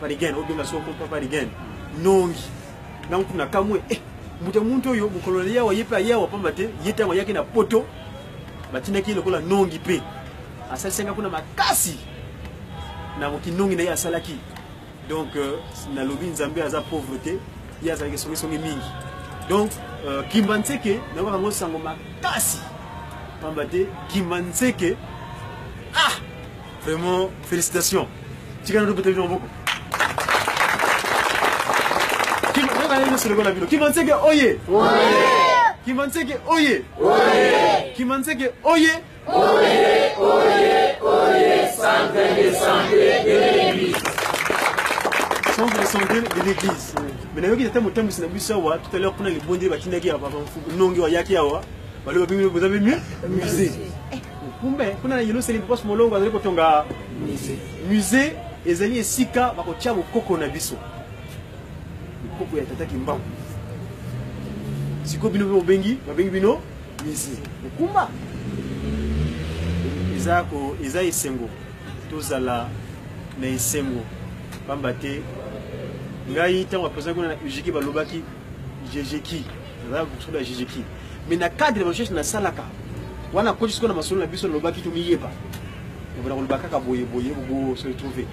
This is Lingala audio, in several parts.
paparigen obenga soko paparigen nongi nangu na kamwe muntu oyo mukoloni yawa yepa yawa pambate yetango yake na poto batina kile kola nongi pe asalisenga kuna makasi na mokinongi na ya salaki donc na lobi nzambe aza pauvreté ya za songi mingi donc Kimbanseke na kwa ngo sango makasi pambate Kimbanseke vraiment félicitations tika na peut-être beaucoup Kimbanseke oye Kimbanseke oye Kimbanseke oye centre de santé de l'église mais nayoki tata motambo sina biso wa tout à l'heure kuna libonde batindaki ya papa nongi wa yaki yawa balo bimi vous avez mieux musée kumbe kuna na yelo seli poste molongo azali kotonga musée ezali esika bakotia bokoko na biso bokoko ya tata Kimbangu siko bino babengi bino musée kumba eza esengo tozala na esengo pambate ngai tango apesa kuna na ujiki balobaki jejeki za kusuda jejeki mais na cadre de recherche na salaka wana coach siko na masolo na biso lobaki tumiyeba ngona kolobaka ka boye bo se retrouver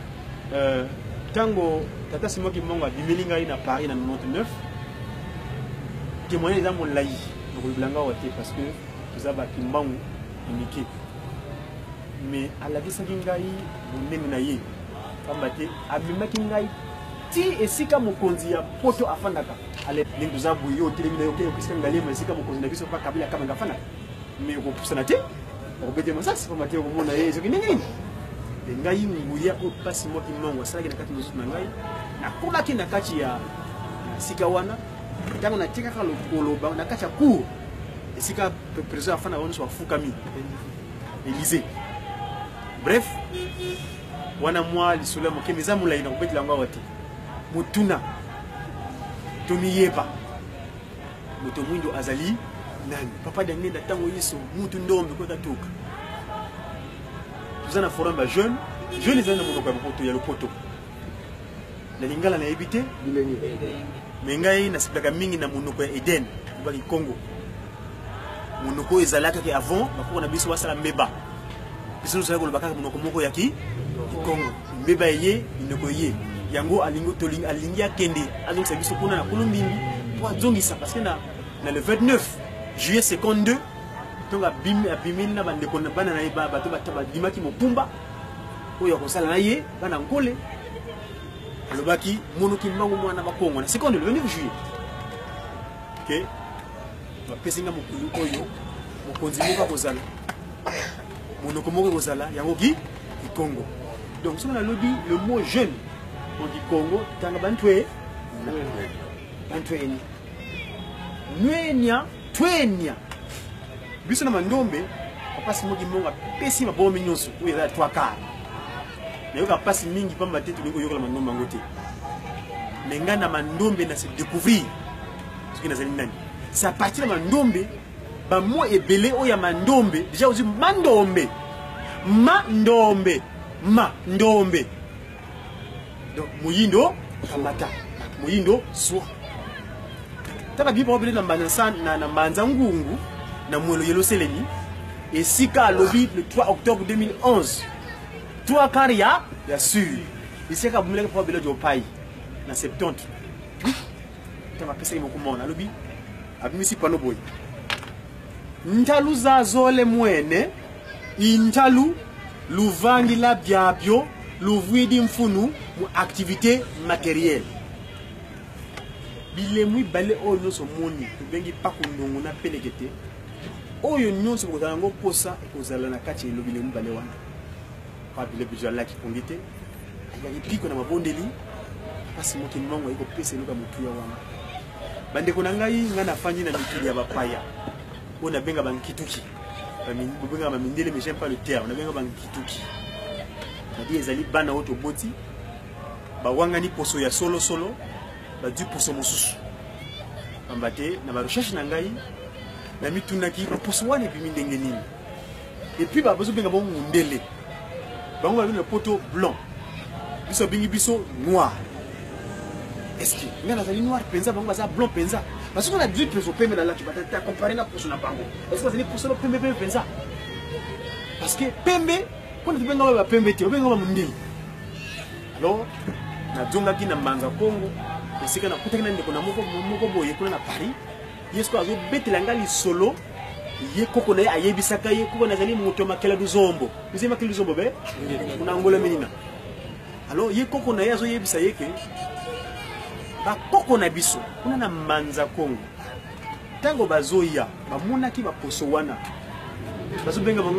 tango tata Simon Kimbangu bimeli ngai na Paris na 99 témoigner za mon lai ngobilanga wote parce que tuzaba Kimbangu unique mais à la visa ngai bonene na ye pambate abimaki ngai ti esika mokonzi ya poto afandaka ale lingu za buyi o telemi na yoke okisika ngali esika mokonzi na biso pa kabila kama ngafana mais ko pusana te o bete masasi pambate ko mona ye soki nini ngai nguya o pasi mo Kimbangu asala na kati musu na ngai na kula ki na kati ya sika wana tango na tika ka lokolo ba na kati ya cour esika président afana wonu so fukami Élysée. Bref, wana mwa lisula mokemiza mulai na kubetela ngwa wati mutuna tumiyeba muto mwindo azali nani papa danenda tango yeso mutu ndombe ko tatuka tuzana forum ba jeune ezana monoko ya poto ya lopoto na lingala na ebité bilengi mengai na siplaka mingi na monoko ya Eden bali Congo monoko ezalaka ke avant bako na biso wasala meba biso zo ko bakaka monoko moko ya ki Congo meba ye inoko ye yango alingo tolinga alingia kende azong sa biso kuna na kulumbimbi po azongisa parce que na le 29 juillet 52 tonga bimini na bande ko na bana na baba to bataba dimaki mopumba oyo ko sala na ye bana ngole alobaki mono Kimbangu mwana ba Congo na seconde le 29 juillet OK bapesinga mokulu oyo mokonzi moka kozala monoko moko kozala yango ki Congo donc si on a lobby le mot jeune on dit Congo tanga bantwe bantweni nwenya twenya biso na mandombe apasi moki monga pesi mabomi nyonso oyo za 3 quarts na yoka pasi mingi pamba tetu lingo yoka la mandombe ngote menga na mandombe na se découvrir ce qui nazali nani c'est à partir de mandombe ba mo ebele o ya mandombe déjà ozi mandombe donc muyindo kamata muyindo so taba bibo obele na mbanza na mbanza ngungu na mwelo yelo seleni esika lobby le 3 octobre 2011 3 karia ya sûr isika bumuleka po obele jo pai na 70 taba pesa imo kumona lobby abimisi pano boy ntalu za zole mwene intalu luvangi la biabyo luvwidi mfunu mu activité matérielle bilemwi bale oyo nyonso moni tubengi pakundungu na pelekete oyo nyonso kozala ngo posa ekozala na kati elobi bilemwi bale wana pa bile bijwa laki kongite kubaki piko na mabondeli pasi moki mwango eko pesa eloka mutu ya wana bandeko na ngai ngana fanyi na mikili ya bapaya on a benga bankituki benga ba mindele mais j'aime pas le terme on a benga bankituki nadi ezali bana oto boti ba wangani poso ya solo ba du poso mosusu ambate na ba recherche na ngai na mitunaki poso wana bi mindenge nini et puis ba bozo benga bon mundele bango ba le poto blanc biso bingi biso noir. Est-ce que ngana zali noir penza bango baza blanc penza parce qu'on a dit que pembe là tu vas te comparer na poso na bango est-ce que c'est pour ça le pembe penza parce que pembe quand tu benga ba pembe te benga ba mundili alors na zonga ki na mbanza Congo esika na kutekana ndeko na moko boye kuna na Paris yesko azo betela ngali solo ye koko na ayebisaka ye koko na zali moto makela du zombo bize makela du zombo be kuna ngola menina alors ye koko na yazo yebisa yeke ba koko na biso kuna na manza Congo tango bazoya bamonaki ba poso wana bazo benga bango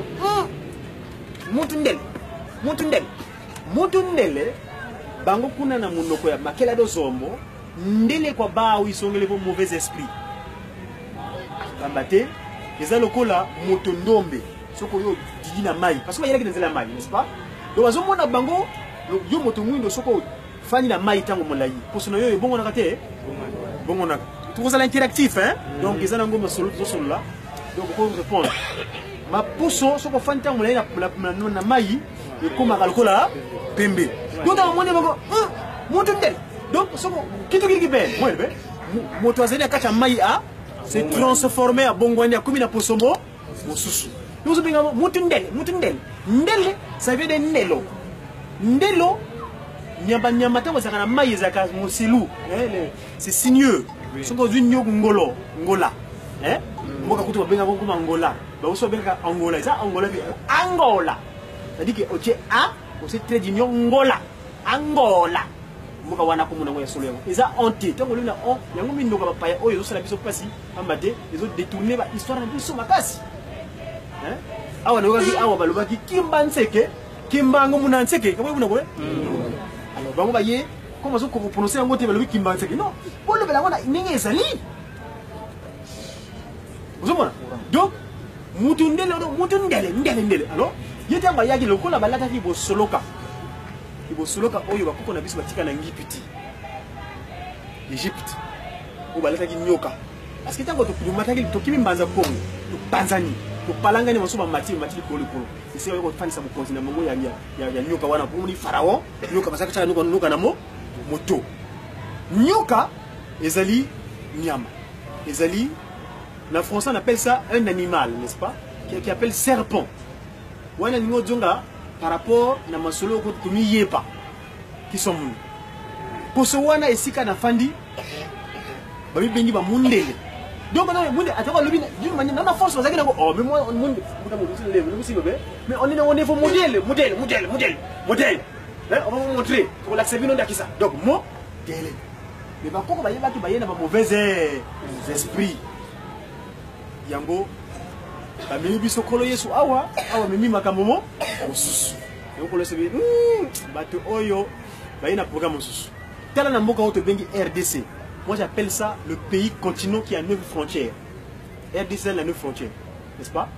mutu ndele bango kuna na munoko ya makela do zombo ndele kwa bao isongele po mauvais esprit bambate eza lokola moto ndombe soko yo didi na mai parce que yelaki nzela mai n'est-ce pas donc bazo mona bango yo moto mwindo soko fani na mai tango molai poso na yo bongo na kate bongo na tout ça l'interactif hein donc ils ont ngoma solo là donc pour répondre ma poso soko fani tango molai na mai et comme akalokola pembe donc on mona bango moto ndel donc soko kitu ben moi be moto azeli akacha mai a se transformé à bongwani a comme na posomo mosusu nous binga moto ndel ndel ça veut dire ndelo nyama tango zakana mai zaka musilu c'est signeux soko zunyo ngola mboka kutu benga ko Angola ba uso benga Angola ça Angola c'est-à-dire que OK a aussi très d'union Angola mboka wana ko muna ngoya solo yango eza honte tango luna on yango mindo ka paya oyo sala biso pasi ambate ezo détourner ba histoire na biso makasi awa na wazi awa balobaki kimbango muna nseke kabo muna ko alors bango baye comment ça ko prononcer yango te balobi kimbango nseke non ko le bela ngona ninge ezali uzomona donc mutu ndele alors yete amba yaki lokola balata ki bosoloka oyo bakoko na biso batika na ngipiti Egypte o balata ki nyoka parce que tango to mataki to kimi mbanza Congo to Tanzanie to palangani masoba mati kolo isi yo ko fanisa mo continent mongo ya nyoka wana ko ni pharaon nyoka basaka cha nyoka na moto nyoka ezali nyama ezali la français on appelle ça un animal n'est-ce pas qui appelle serpent wana ningo zonga par rapport na masolo ko komi yepa qui sont mun poso wana esika na fandi babi bengi ba mundele donc on munde atako lobi d'une manière na force bazaki nako oh mais moi on munde muta mo le aussi bébé mais on est au niveau modèle on va vous montrer pour l'accepter non dakisa donc mo délé mais ba koko bayeba ki bayena ba mauvais esprit yango ba mimi biso kolo yesu awa mimi makamomo osusu donc le sebi bato oyo bayena programme osusu tala na mboka oto bengi RDC. Moi j'appelle ça le pays continent qui a 9 frontières. RDC a 9 frontières, n'est-ce pas?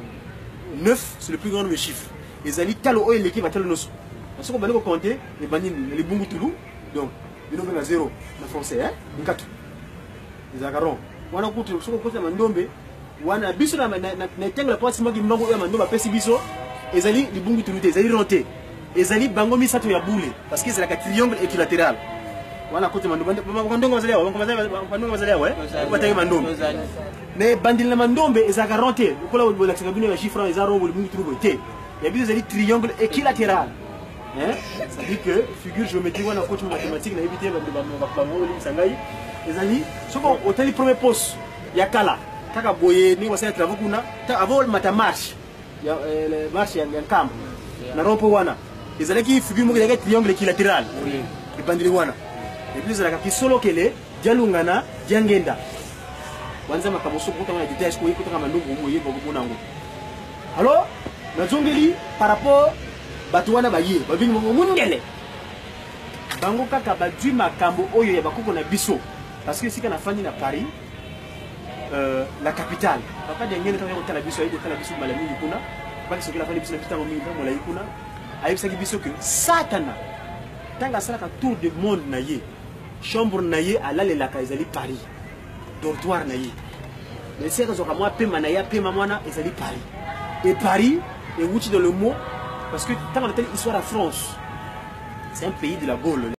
9 c'est le plus grand nombre de chiffres. Les alliés talo oyo l'équipe va talo noso. Parce qu'on va nous compter les banines les bungutoulou donc le nombre à 0 en français hein 4. Les agarons. Wana kutu soko kote mandombe wana biso na tenga la pointe maki mbango ya mandomba pesi biso ezali les bungutoulou ezali ronté. Ezali bango misato ya boule parce que c'est la triangle équilatéral. Wana kote mandombe bandongo bazali ouais bataki mandombe mais bandil na mandombe ezaka ronté kola bo la kabine ya chiffre ezaka rombo bungutoulou té ya biso ezali triangle équilatéral. Ça dit que figure géométrique wana coach mathématique na éviter ba sangai ezali soko hôtel premier poste ya kala taka boye ni wasa travaux kuna ta avant mata marche ya le marche ya camp na rompo wana ezali ki figure mo ya triangle équilatéral et bandili wana et puis ezali ka solo kele dialungana diangenda wanza makaboso kuta na détails ko yikuta kama ndongo mo yebo bonango alors na zongeli par rapport bato wana baye babingi mundele bango kaka badwi makambo oyo ya bakoko na biso parce que sika na fandi na Paris la capitale papa de ngene tango tala biso ayi tala biso malami kuna baki soki la fandi biso na pitango mingi mola yikuna ayi saki biso que satana tanga sala ka tour du monde na ye chambre na ye alale la kaizali Paris dortoir na ye mais c'est que moi pema na ya pema mwana ezali Paris et Paris et wuti dans le mot parce que tant qu'on a telle histoire à France C'est un pays de la Gaule.